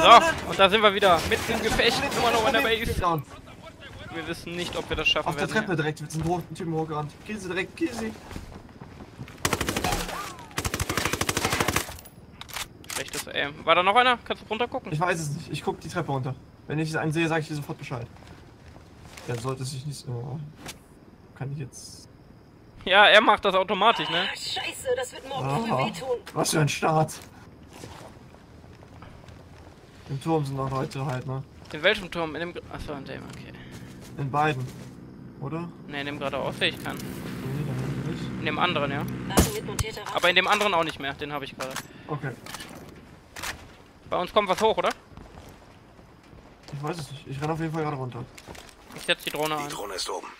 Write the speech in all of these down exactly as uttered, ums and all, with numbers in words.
So, und da sind wir wieder. Mitten im Gefecht. Immer noch in der Base. Wir wissen nicht, ob wir das schaffen Auf der werden. Treppe direkt mit einem roten Typen hochgerannt. Kill sie direkt, kill sie. Schlechtes Aim. War da noch einer? Kannst du runter gucken? Ich weiß es nicht. Ich guck die Treppe runter. Wenn ich einen sehe, sage ich dir sofort Bescheid. Ja, sollte sich nicht so... Kann ich jetzt... Ja, er macht das automatisch, ne? Scheiße, das wird morgen Ah, viel wehtun. was für ein Start. Im Turm sind noch Leute halt, ne? In welchem Turm? In dem... Achso, in dem, okay. In beiden. Oder? Ne, in dem geradeaus sehe ich keinen. Nee, dann nicht. In dem anderen, ja. Wagen mit montierter Waffe. Aber in dem anderen auch nicht mehr. Den habe ich gerade. Okay. Bei uns kommt was hoch, oder? Ich weiß es nicht. Ich renne auf jeden Fall gerade runter. Ich setze die Drohne Die ein. Drohne ist oben.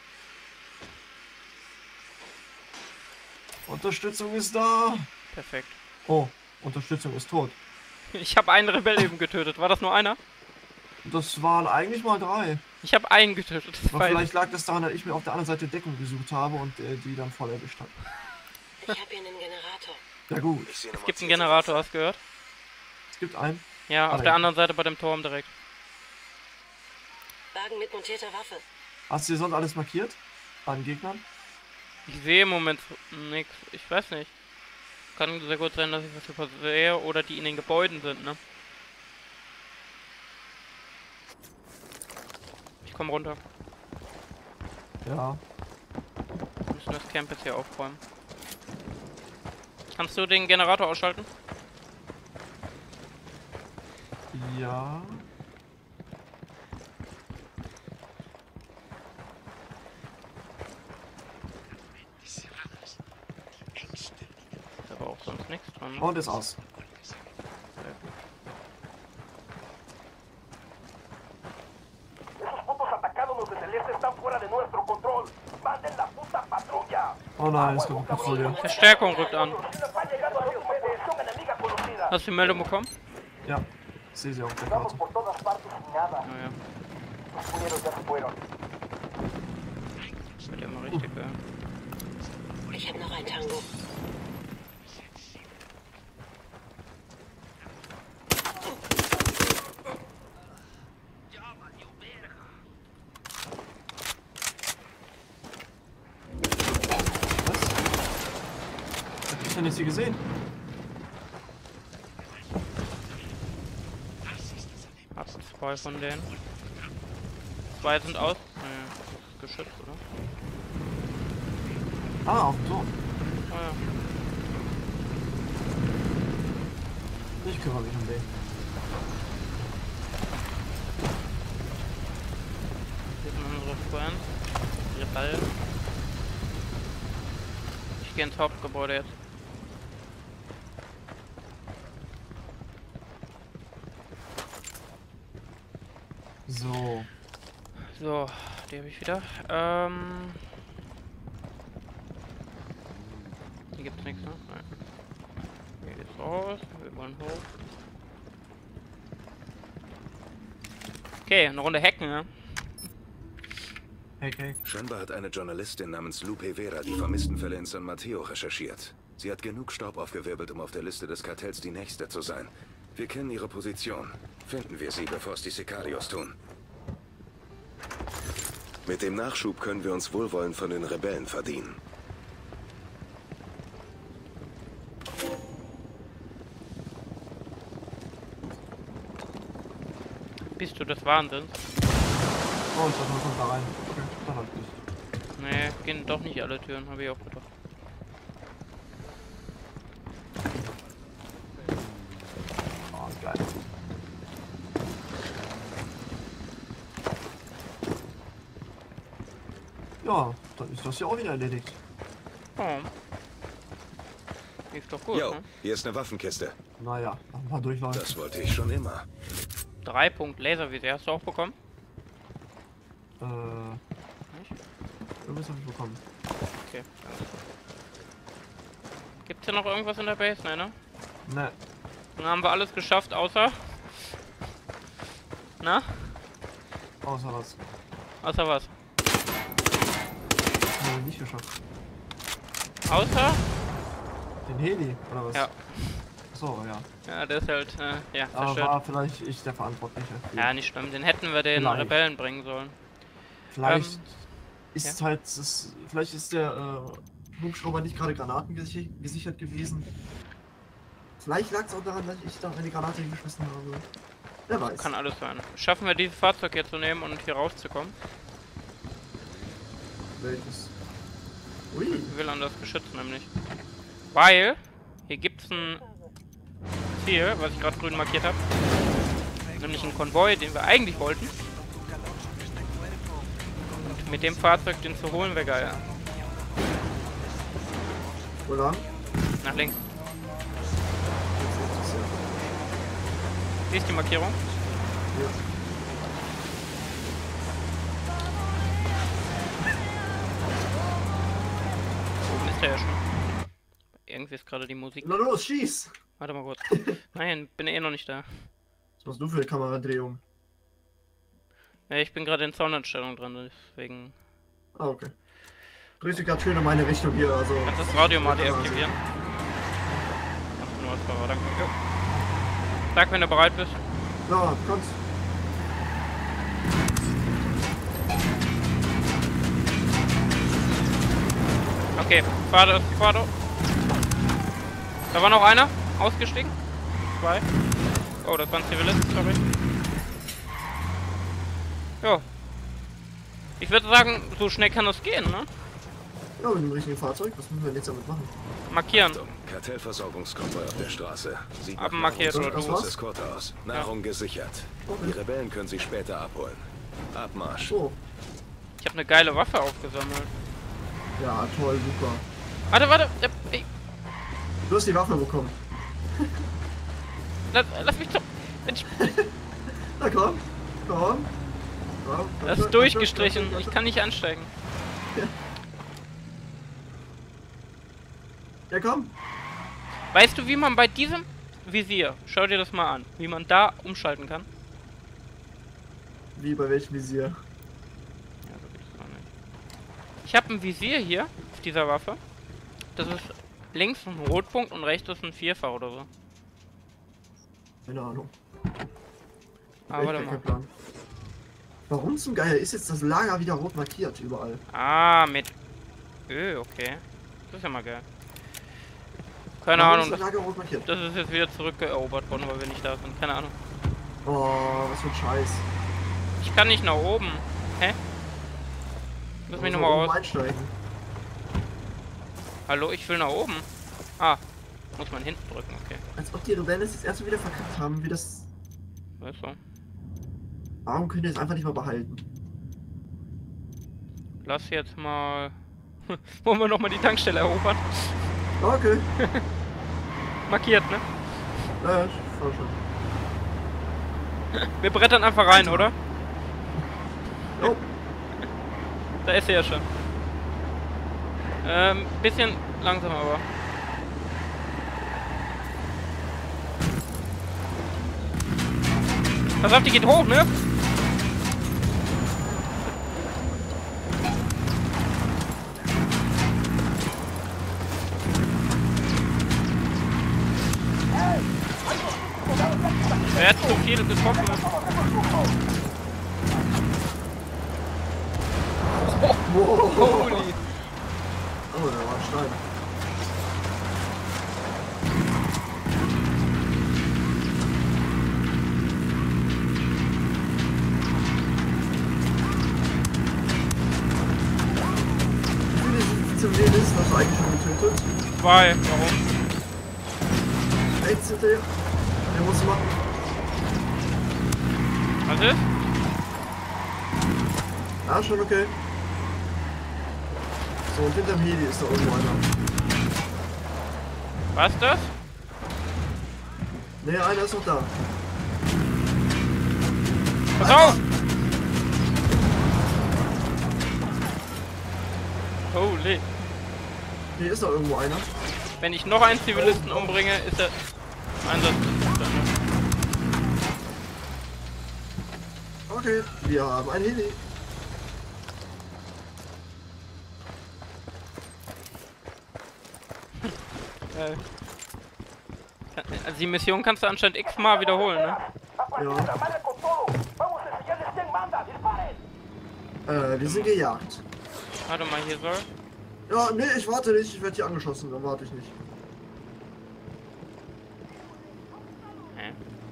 Unterstützung ist da. Perfekt. Oh, Unterstützung ist tot. Ich habe einen Rebell eben getötet. War das nur einer? Das waren eigentlich mal drei. Ich habe einen getötet. Das Aber weiß vielleicht lag das daran, dass ich mir auf der anderen Seite Deckung gesucht habe und äh, die dann voll erwischt habe. Ich habe hier einen Generator. Ja gut, Ich sehe Es gibt einen Generator, hast du gehört? es gibt einen. Ja, auf Ah, der ja. anderen Seite bei dem Turm direkt. Wagen mit montierter Waffe. Hast du dir sonst alles markiert? An Gegnern? Ich sehe im Moment nichts. Ich weiß nicht. Kann sehr gut sein, dass ich was übersehe oder die in den Gebäuden sind, ne? Ich komme runter. Ja. Wir müssen das Camp jetzt hier aufräumen. Kannst du den Generator ausschalten? Ja. Ist aber auch sonst nichts dran. Ne? Und ist aus. Oh nein, es kommt eine Patrouille. Verstärkung rückt an. Hast du die Meldung bekommen? Ja, ich sehe sie auf der Karte. Naja. Das wird ja immer richtig, ja. Ich habe noch ein Tango. Was? Hab ich denn nicht sie gesehen? Hab zwei von denen. Zwei sind aus. Naja, das ist geschützt, oder? Ah, auf dem Turm. Oh ja. Ich kümmere mich um den. Hier sind unsere Friends. Rebellen. Ich gehe ins Hauptgebäude jetzt. So. So, die habe ich wieder. Ähm. Hier gibt's nichts, ne? Nein. Hier geht's raus. Wir wollen hoch. Okay, eine Runde hacken, ne? Hey, hey. Scheinbar hat eine Journalistin namens Lupe Vera die Vermisstenfälle in San Mateo recherchiert. Sie hat genug Staub aufgewirbelt, um auf der Liste des Kartells die nächste zu sein. Wir kennen ihre Position. Finden wir sie, bevor es die Sicarios tun. Mit dem Nachschub können wir uns Wohlwollen von den Rebellen verdienen. Bist du des Wahnsinns? Oh, ich dachte, man kommt da rein. Okay, dann halt nicht. Nee, gehen doch nicht alle Türen, habe ich auch gedacht. Oh, ist geil. Ja, dann ist das ja auch wieder erledigt. Oh. Lief doch gut, Jo, ne? hier ist eine Waffenkiste. Naja, mal durchlaufen. Das wollte ich schon immer. Drei Punkt Laservisor hast du auch bekommen? Äh, Nicht? irgendwas habe ich bekommen. Okay. Gibt's hier noch irgendwas in der Base? Ne, ne? Ne, Dann haben wir alles geschafft, außer... Na? außer was. Außer was? Haben wir nicht geschafft. Außer? Den Heli, oder was? Ja. So, ja. Ja, der ist halt, äh, ja, Aber zerstört. war vielleicht ich der Verantwortliche. für- Ja, nicht schlimm. Den hätten wir den Vielleicht. Rebellen bringen sollen. Vielleicht Ähm, ist halt, ist, vielleicht ist der äh, Hubschrauber nicht gerade granatengesichert gesichert gewesen. Vielleicht lag es auch daran, dass ich da eine Granate hingeschmissen habe. Wer weiß. Kann alles sein. Schaffen wir dieses Fahrzeug jetzt zu nehmen und hier rauszukommen? Welches? Ui. Ich will an das Geschütz nämlich. Weil, hier gibt's ein Ziel, was ich gerade grün markiert habe. Nämlich ein Konvoi, den wir eigentlich wollten. Und mit dem Fahrzeug den zu holen wäre geil. Wo lang? Nach links. Jetzt ist es ja. Siehst du die Markierung? Ja. Oben ist der ja schon. Irgendwie ist gerade die Musik. Na los, schieß! Warte mal kurz. Nein, bin eh noch nicht da. Was machst du für eine Kameradrehung? Ja, ich bin gerade in Soundeinstellung dran, deswegen. Ah, okay. Grüße gerade schön in meine Richtung hier, also. Kannst das Radio mal deaktivieren? Kannst du nur als Fahrer, danke. Jo. Sag, wenn du bereit bist. Ja, kommst. Okay, fahr das, fahr doch. Da war noch einer, ausgestiegen. Zwei. Oh, das war ein Zivilist, sorry. Jo. Ich würde sagen, so schnell kann das gehen, ne? Ja, mit dem richtigen Fahrzeug, was müssen wir denn jetzt damit machen? Markieren. Kartellversorgungskonvoi auf der Straße. Sieht nach Abmarkiert oder was? Nahrungsversorgungs- Eskorte aus. Nahrung gesichert. Okay. Die Rebellen können sie später abholen. Abmarsch. So. Ich habe eine geile Waffe aufgesammelt. Ja, toll, super. Warte, warte. äh, ey, Du hast die Waffe bekommen. Lass, lass mich doch. Mensch, Na komm, komm. Ja, das ist durchgestrichen. Ich kann nicht ansteigen. Ja, komm. Weißt du, wie man bei diesem Visier, schau dir das mal an, wie man da umschalten kann? Wie, bei welchem Visier? Ja, so geht es auch nicht. Ich habe ein Visier hier auf dieser Waffe. Das ist links ein Rotpunkt und rechts ist ein Vierfach oder so. Keine Ahnung. Ah, Echt warte gar mal. kein Plan. Warum zum Geier ist jetzt das Lager wieder rot markiert überall? Ah, mit Ö, okay. Das ist ja mal geil. Keine Warum Ahnung, ist das das, Lager rot markiert? das ist jetzt wieder zurückerobert worden, weil wir nicht da sind. Keine Ahnung. Oh, was für ein Scheiß. Ich kann nicht nach oben. Hä? Lass mich Da nochmal muss man oben raus. einsteigen. Hallo, ich will nach oben. Ah, muss man hinten drücken, okay. Als ob die Rebellen es jetzt erst wieder verkackt haben, wie das. Weißt du? Warum können die es einfach nicht mal behalten? Lass jetzt mal. Wollen wir nochmal die Tankstelle erobern? Okay. Markiert, ne? Ja, ja, ich fahr schon. Wir brettern einfach rein, oder? Oh, Da ist er ja schon. Ähm, bisschen langsamer, aber. Pass auf, die geht hoch, ne? Er hat so viel getroffen. wow. Holy. Oh, da war ein Stein. Wie viele Zivilisten hast du eigentlich schon getötet? Zwei. Warum? Eins hinter dir. Der muss machen. Was ist? Ah, schon okay. So, und hinterm Heli ist da irgendwo einer. Was das? Ne, einer ist noch da. Pass auf! Holy. Hier ist doch irgendwo einer. Wenn ich noch einen Zivilisten umbringe, ist der Einsatz. Okay, wir haben ein Heli. Äh, Also die Mission kannst du anscheinend x-mal wiederholen, ne? Ja. Äh, wir sind gejagt. Warte mal, hier soll. Ja, nee, ich warte nicht. Ich werde hier angeschossen. Dann warte ich nicht. Hä?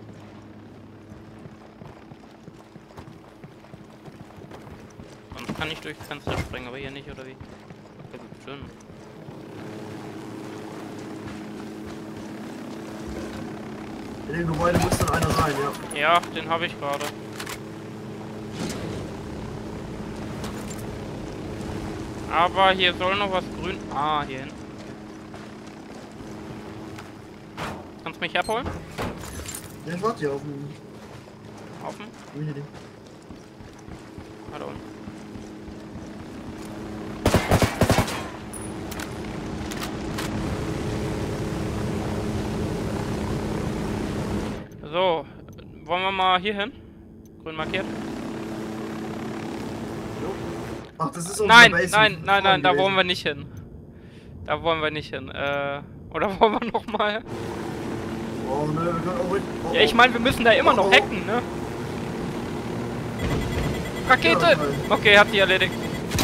Sonst kann ich durchs Fenster springen, aber hier nicht, oder wie? Ja, gut, schön. In dem Gebäude muss dann einer rein, ja. Ja, den habe ich gerade. Aber hier soll noch was grün. Ah, hier hin. Kannst du mich abholen? Ja, ich warte hier auf dem. Offen? Hier den. Warte unten. So, wollen wir mal hier hin? Grün markiert. Ach, das ist unsere Nein, Base nein, von nein, nein, da gewesen. wollen wir nicht hin. Da wollen wir nicht hin. Äh, oder wollen wir noch mal? Oh, ne, wir können auch ruhig. Oh, Ja, ich meine, wir müssen da immer noch Oh. hacken, ne? Rakete! Ja, nein. Okay, hat die erledigt.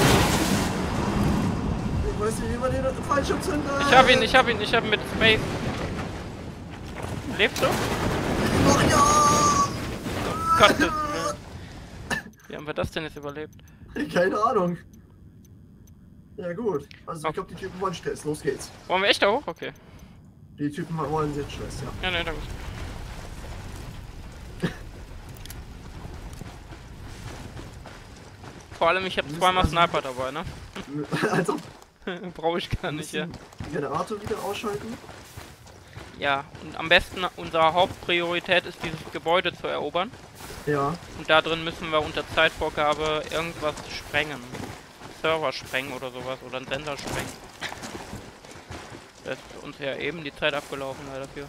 Ich weiß nicht, wie man den Fallschirm zündet. Ich hab ihn, ich hab ihn, ich hab ihn mit Space. Lebst du? Ach ja! Gottes Willen. Wie haben wir das denn jetzt überlebt? Keine Ahnung. Ja, gut. Also, Okay. ich glaube, die Typen wollen Stress. Los geht's. Wollen wir echt da hoch? Okay. Die Typen wollen jetzt Stress, ja. Ja, ne, danke. Vor allem, ich habe Wir müssen zweimal also- Sniper dabei, ne? Also, Brauche ich gar wir nicht, ja. müssen den Generator wieder ausschalten. Ja, und am besten, unsere Hauptpriorität ist, dieses Gebäude zu erobern. Ja. Und da drin müssen wir unter Zeitvorgabe irgendwas sprengen. Server sprengen oder sowas, oder einen Sender sprengen. Da ist uns ja eben die Zeit abgelaufen, leider dafür.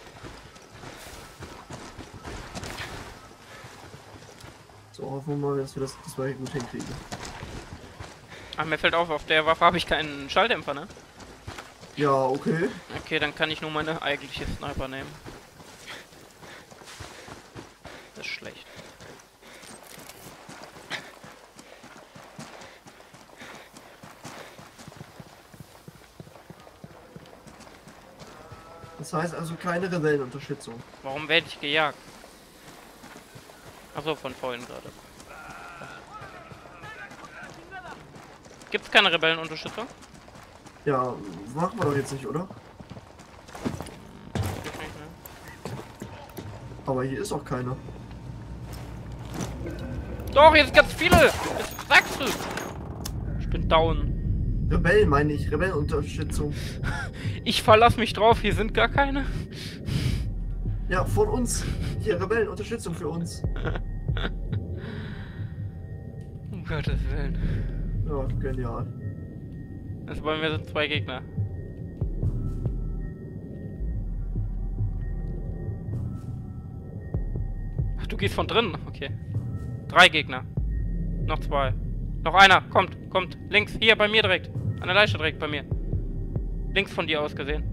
So, hoffen wir mal, dass wir das diesmal gut hinkriegen. Ach, mir fällt auf, auf der Waffe habe ich keinen Schalldämpfer, ne? Ja, okay. Okay, dann kann ich nur meine eigentliche Sniper nehmen. Das ist schlecht. Das heißt also keine Rebellenunterstützung. Warum werde ich gejagt? Achso, von vorhin gerade. Gibt's keine Rebellenunterstützung? Ja, machen wir doch jetzt nicht, oder? Gibt's nicht, ne? Aber hier ist auch keiner. Doch, hier sind ganz viele! Was sagst du? Ich bin down. Rebellen meine ich, Rebellenunterstützung. Ich verlass mich drauf, hier sind gar keine. Ja, von uns. Hier, Rebellenunterstützung für uns. Um Gottes Willen. Ja, genial. Also bei mir sind zwei Gegner. Ach, du gehst von drinnen, okay. Drei Gegner. Noch zwei. Noch einer, kommt, kommt. Links, hier bei mir direkt. An der Leiche direkt bei mir. Links von dir aus gesehen.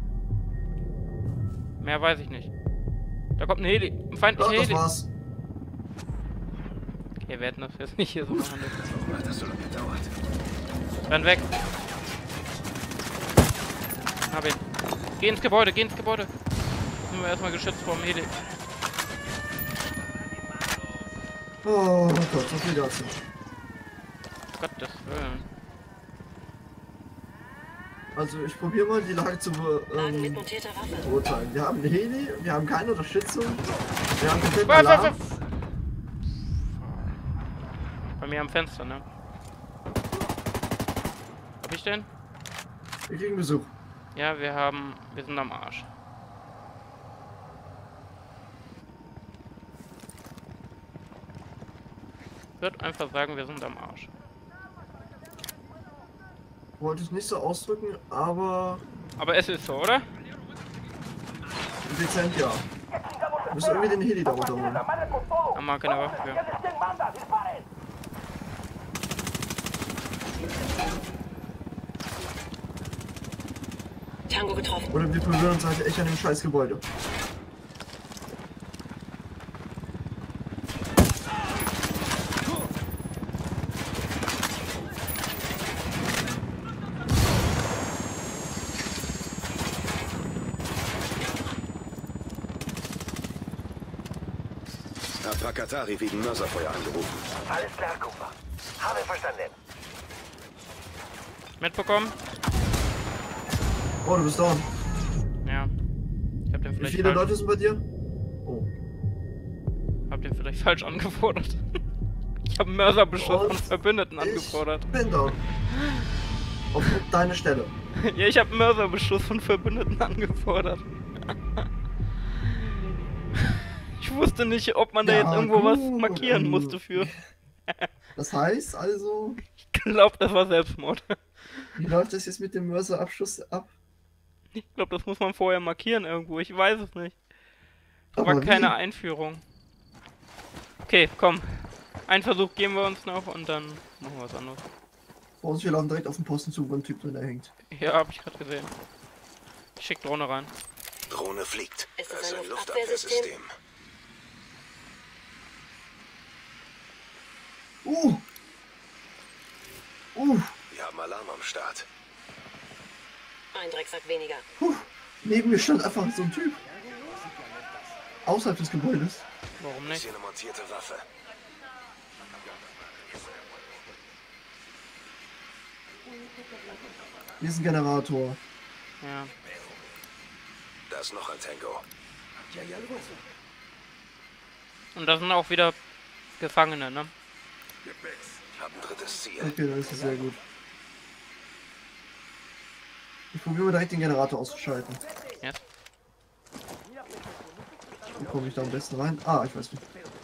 Mehr weiß ich nicht. Da kommt ein Heli. Ein Ja, feindlicher das Heli. war's. Okay, wir hätten das jetzt nicht hier so machen dürfen. Warum hat das so lange gedauert? Renn weg. Hab ihn. Geh ins Gebäude, geh ins Gebäude. Sind wir erstmal geschützt vor dem Heli. Oh Gott, so viel dazu. Gottes Willen. Also ich probiere mal die Lage zu Wagen mit ähm, montierter Waffe. beurteilen. Wir haben einen Heli, wir haben keine Unterstützung, wir haben komplett Was, was, Alarm. was? Bei mir am Fenster, ne? Hab ich den? Wir kriegen Besuch. Ja, wir haben... Wir sind am Arsch. Ich würde einfach sagen, wir sind am Arsch. Wollte ich nicht so ausdrücken, aber Aber es ist so, oder? dezent ja. Wir müssen irgendwie den Heli da runterholen. Haben wir keine Waffe für. Tango getroffen. Oder wir berühren uns halt echt an dem scheiß Gebäude. Hat Pakatari wegen Mörserfeuer angerufen. Alles klar, Cooper. Habe verstanden. Mitbekommen? Oh, du bist down. Ja. Ich hab den Wie vielleicht viele falsch, Leute sind bei dir? Oh. hab den vielleicht falsch angefordert. Ich hab einen Mörserbeschuss Und von Verbündeten angefordert. Ich bin down. Auf deine Stelle. Ja, ich hab einen Mörserbeschuss von Verbündeten angefordert. Ich wusste nicht, ob man da Ja, jetzt irgendwo was gut, markieren ähm, musste für. Das heißt also, Ich glaube, das war Selbstmord. wie läuft das jetzt mit dem Mörserabschuss ab? Ich glaube, das muss man vorher markieren irgendwo. Ich weiß es nicht. Aber Aber keine wie? Einführung. Okay, komm. Einen Versuch geben wir uns noch und dann machen wir was anderes. Vor uns, wir laufen direkt auf den Posten zu, wo ein Typ drin da hängt. Ja, hab ich gerade gesehen. Ich schick Drohne rein. Drohne fliegt. Ist Das das ist ein ein Luftabwehrsystem? Luftabwehrsystem. Uh! Uh! Wir haben Alarm am Start. Ein Drecksack weniger. Puh! Neben mir stand einfach so ein Typ. Außerhalb des Gebäudes. Warum Ist nicht? hier eine montierte Waffe. Hier ist ein Generator. Ja. Da ist noch ein Tango. Und da sind auch wieder Gefangene, ne? Ich habe ein drittes Ziel. Okay, dann ist es sehr gut. Ich probiere mal direkt den Generator auszuschalten. Jetzt? Wie komme ich da am besten rein? Ah, ich weiß nicht.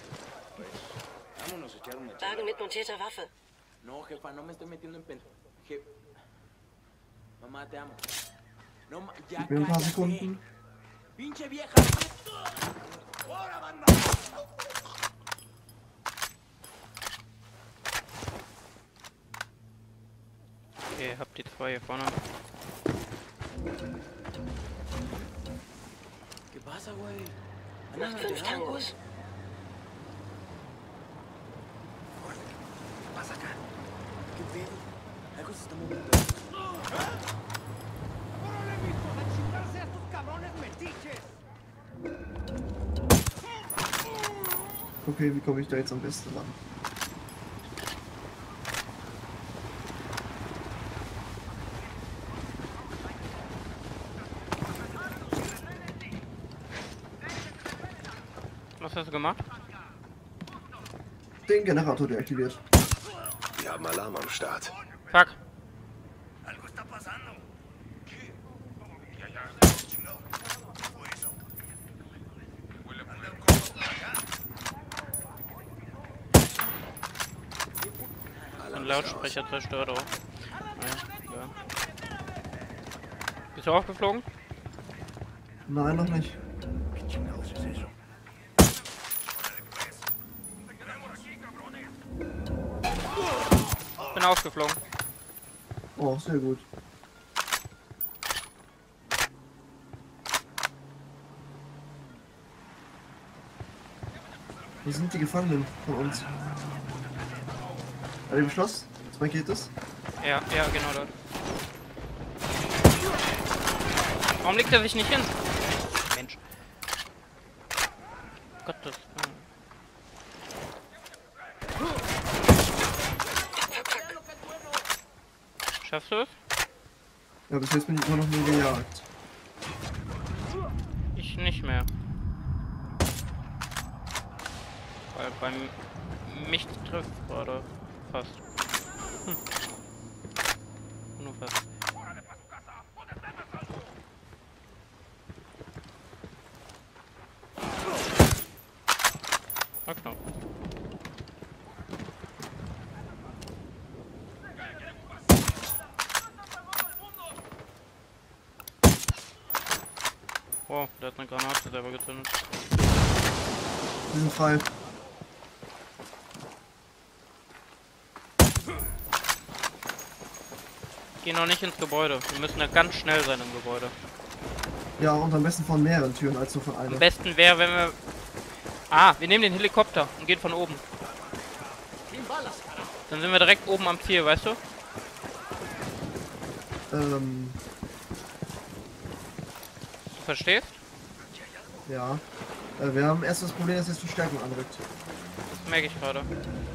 Wagen mit montierter Waffe. No, jefa, no me estoy metiendo en pen... Je... Mamá, te amo. No, ma... ya Gib mir ein paar cállate. Sekunden. Pinche vieja. Okay, hab die zwei hier vorne. ¿Qué pasa, güey? Macht fünf Tangos. Pasa acá. ¿Qué pedo? Algo se está moviendo. Okay, wie komme ich da jetzt am besten ran? Was hast du gemacht? Den Generator deaktiviert. Wir haben Alarm am Start. Fuck. Ein Lautsprecher zerstört auch. Ja, ja. Bist du aufgeflogen? Nein, noch nicht. Bin aufgeflogen. Oh, sehr gut. Wo sind die Gefangenen von uns? Hat ihr beschlossen? Was geht es? Ja, ja, genau dort. Warum legt er sich nicht hin? Mensch. Gottes. Schaffst du es? Ja, bis jetzt bin ich immer noch nur gejagt. Ich nicht mehr. Weil beim mich trifft gerade fast. Hm. Nur fast. War knapp. Wow, der hat eine Granate selber gezündet. Wir sind frei. Geh noch nicht ins Gebäude. Wir müssen da ganz schnell sein im Gebäude. Ja, und am besten von mehreren Türen als nur von einer. Am besten wäre, wenn wir... Ah, wir nehmen den Helikopter und gehen von oben. Dann sind wir direkt oben am Ziel, weißt du? Ähm, Du verstehst? ja. Äh, wir haben erst das Problem, dass jetzt Verstärkung anrückt. Das merke ich gerade.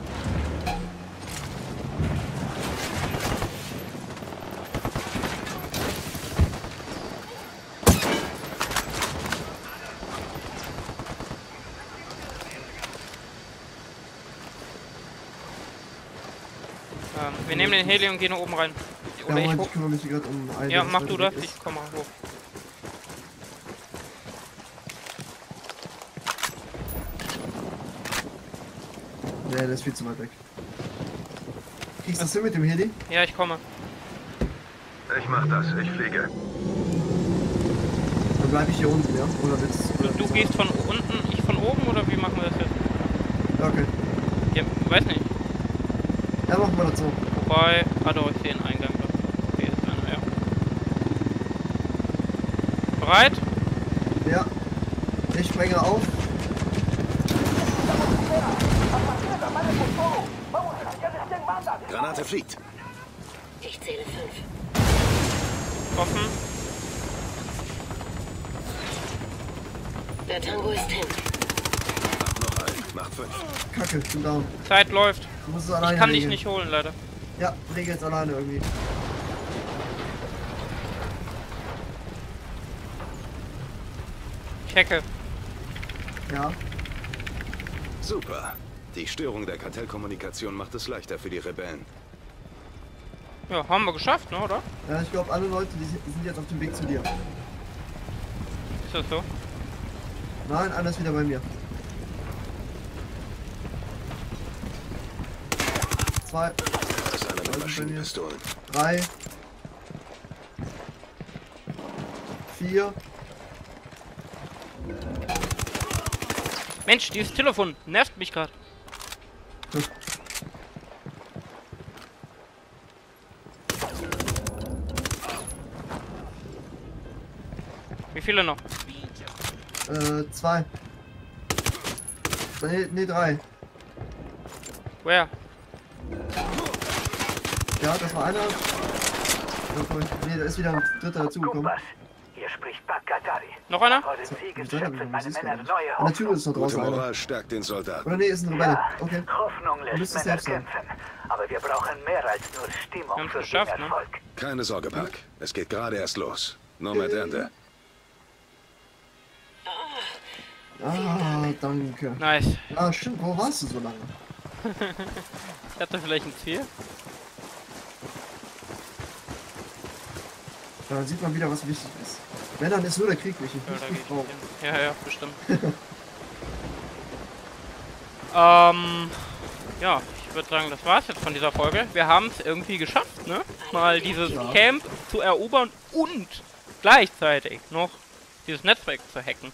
Ähm, wir nehmen den Heli und gehen nach oben rein. Ja, Oder ich Moment, hoch. ich kümmere mich hier gerade um einen. Ja, der mach jetzt du weiter das, weg ich ist. komm mal hoch. Nee, der ist viel zu weit weg. Kriegst du das hin mit dem Heli? Ja, ich komme. Ich mach das, ich fliege. Dann bleibe ich hier unten, ja? Oder willst Du, du gehst von unten, ich von oben, oder wie machen wir das jetzt? Ja, okay. Ja, weiß nicht. Ja, machen wir das so. Wobei, ah doch, ich sehe einen Eingang da. Okay, ist einer, ja. Bereit? Ja. Ich sprenge auf. Granate fliegt. Ich zähle fünf. Offen. Der Tango ist hin. Macht noch einen. Macht fünf. Kacke, ich bin down. Zeit läuft. Du musst es alleine Ich kann dich regeln. nicht holen, leider. Ja, regel jetzt alleine irgendwie. Ich hacke. Ja. Super. Die Störung der Kartellkommunikation macht es leichter für die Rebellen. Ja, haben wir geschafft, ne, oder? Ja, ich glaube, alle Leute, die sind die sind jetzt auf dem Weg zu dir. Ist das so? Nein, einer ist wieder bei mir. Zwei, Das ist einer mit bei mir. Maschinenpistolen. drei, vier. Mensch, dieses Telefon nervt mich gerade. Wie viele noch? Äh, zwei. Nee, nee, drei. Where? Ja, das war einer. Nee, da ist wieder ein dritter dazugekommen. Kompass. Hier spricht Bakatari. Noch einer? Vor den Wie Siegen soll er schöpfen denn? meine Das ist Männer gar nicht. neue An der Tür Hoffnung. ist noch Gute draußen einer. Moral stärkt den Soldaten. Oder nee, ist ein Rebelle. Ja, Okay. Hoffnung lässt Müsste Männer safe sein. kämpfen. Aber wir brauchen mehr als nur Wir Stimmung haben's für geschafft, den ne? Erfolg. Keine Sorge, Park. Es geht gerade erst los. Nur mit Ende. Ah, danke. Nice. Ah, stimmt, wo warst du so lange? Ich hatte vielleicht ein Ziel. Ja, dann sieht man wieder, was wichtig ist. Wenn, dann ist nur der Krieg wichtig, Ja, nicht da die geh ich Frau. nicht hin. Ja, ja, bestimmt. ähm, ja, ich würde sagen, das war's jetzt von dieser Folge. Wir haben es irgendwie geschafft, ne? Mal dieses Ja. Camp zu erobern und gleichzeitig noch dieses Netzwerk zu hacken.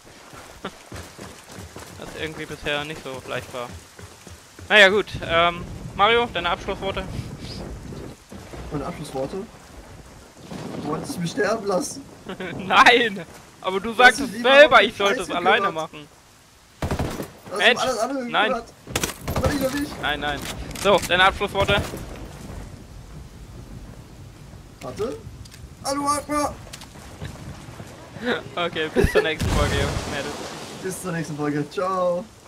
Das irgendwie bisher nicht so leicht war. Naja, gut. Ähm, Mario, deine Abschlussworte? Meine Abschlussworte. Du wolltest mich sterben lassen. Nein! Aber du hast sagst dich es lieber selber, um den ich sollte Scheiß es alleine gekümmert. machen. Du hast Mensch, um alles andere nein. gekümmert. Aber nicht um mich. Nein, nein. So, deine Abschlussworte? Warte. Hallo, Akbar. Okay, bis zur nächsten Folge, Jungs. Mädels. Bis zur nächsten Folge. Ciao.